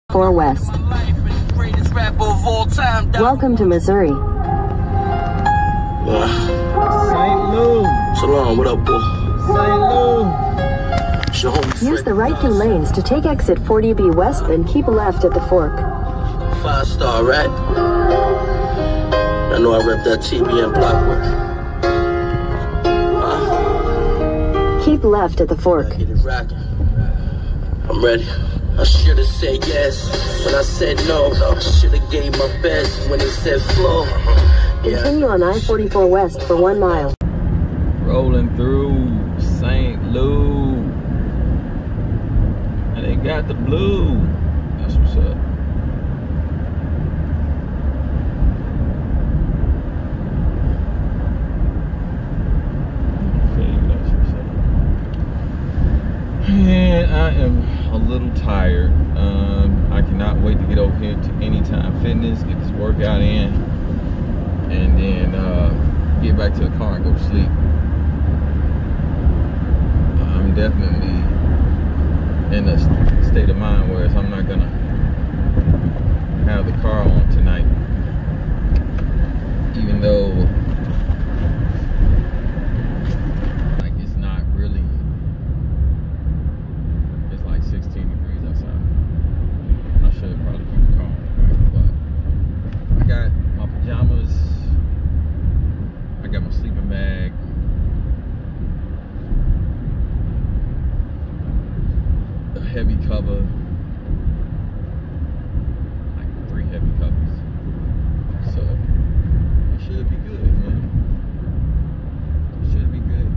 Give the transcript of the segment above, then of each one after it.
4 West. Welcome to Missouri. St. Louis. Shalom, what up, boy? St. Louis. Use the right 2 lanes to take exit 40B west and keep left at the fork. 5-star, right? I know I rep that TBN block. Keep left at the fork. Get it rocking. I'm ready. I should've said yes when I said no. I should've gave my best when it said flow. Continue on I-44 west for 1 mile. Rolling through St. Louis. And they got the blue. That's what's up. And I am a little tired. I cannot wait to get over here to Anytime Fitness, get this workout in, and then get back to the car and go to sleep. I'm definitely in a state of mind where I'm not gonna have the car on tonight, even though like it's not really, it's like 16 degrees outside. I should probably keep the car on, right? But I got my pajamas, I got my sleeping bag, a heavy cover, like 3 heavy covers. So it should be good, man. It should be good. It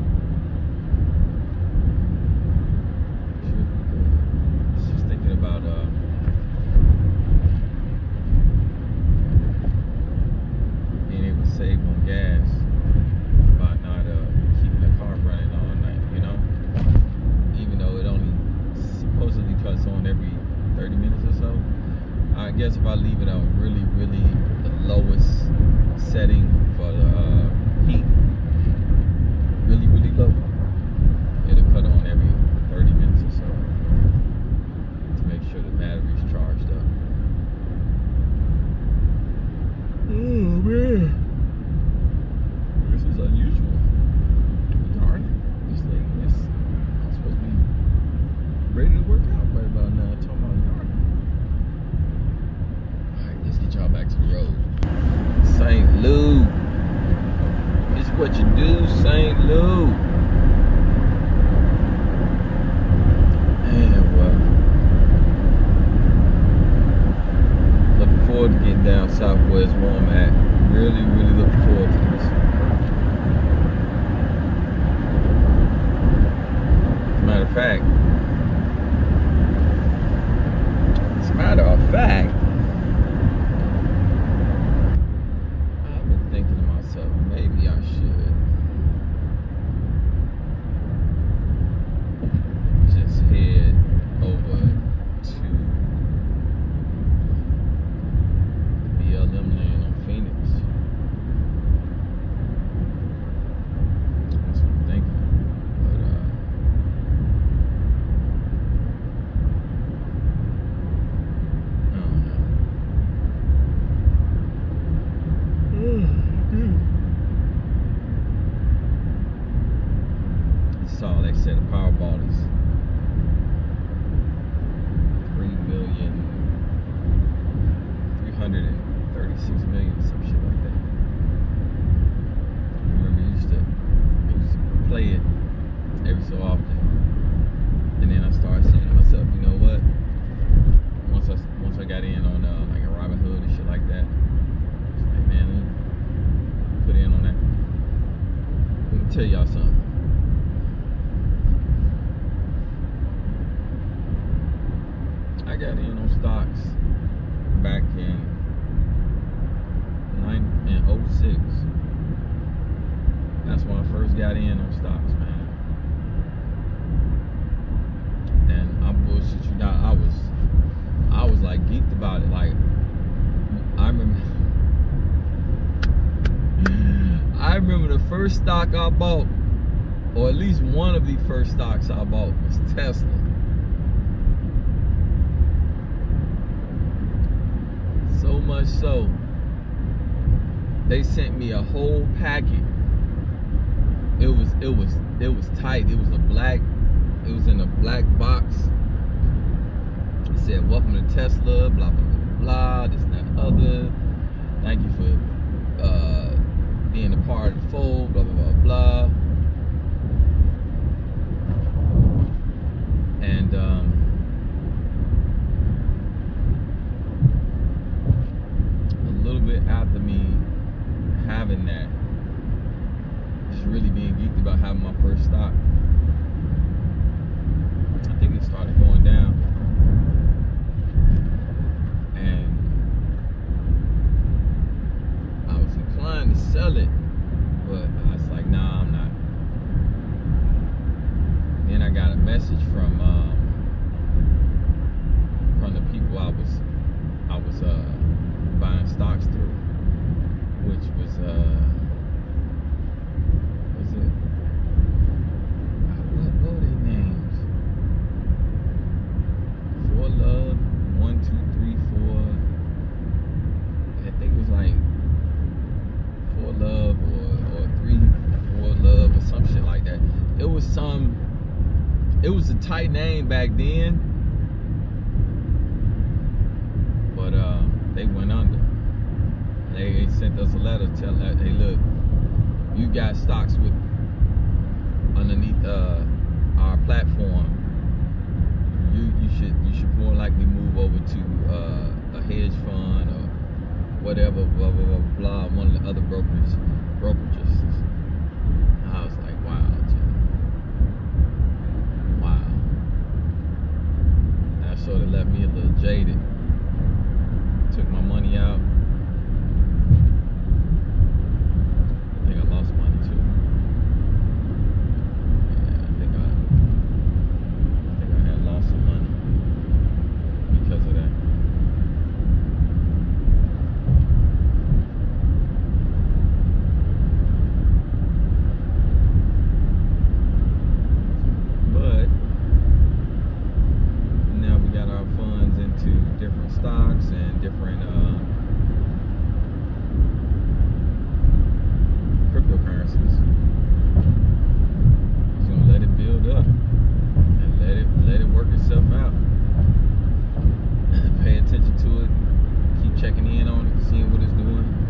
should be good. I was just thinking about being able to save on gas by not keeping the car running all night, you know? Even though it only supposedly cuts on every 30 minutes or so. I guess if I leave it on really the lowest setting for the heat, really low, it'll cut on every 30 minutes or so to make sure the battery's charged up. Oh man, this is unusual. Darn it, this thing is, I'm supposed to be ready to work out right about now. Talking about yarn. Alright, let's get y'all back to the road. St. Louis. It's what you do, St. Louis. Man, well, looking forward to getting down south where it's warm at. Really looking forward to this. As a matter of fact, I've been thinking to myself, maybe I should just head over to BLM land on Phoenix. That's what I'm thinking. But saw they said the Powerball is 3,336,000,000, some shit like that. I remember I used to play it every so often, and then I started saying to myself, you know what? Once I got in on like a Robinhood and shit like that, it's like, man, let me put in on that. Let me tell y'all something. I got in on stocks back in 06. That's when I first got in on stocks, man. And I bullshit you not, I was like geeked about it. Like I remember the first stock I bought, or at least one of the first stocks I bought, was Tesla. much so, they sent me a whole packet. It was tight. It was in a black box. It said, "Welcome to Tesla, blah, blah, blah, blah, this and that and other. Thank you for being a part of the fold, blah, blah, blah, blah." And a little bit after me having that, just really being geeked about having my first stock, I think it started going down. And I was inclined to sell it, but I was like, nah, I'm not. Then I got a message from the people I was buying stocks through, which was it? What were their names? For Love, 1, 2, 3, 4. I think it was like For Love or 3, 4 Love or some shit like that. It was a tight name back then, but they went under. They sent us a letter telling us, "Hey, look, you got stocks with underneath our platform. You should more likely move over to a hedge fund or whatever, blah blah blah blah." One of the other brokerages. I was like, wow, wow. That sort of left me a little jaded. Took my money out. I think I lost money too. Yeah, I think I had lost some money because of that. But now we got our funds into different stocks and different cryptocurrencies. Just gonna let it build up and let it work itself out. Pay attention to it, keep checking in on it, seeing what it's doing.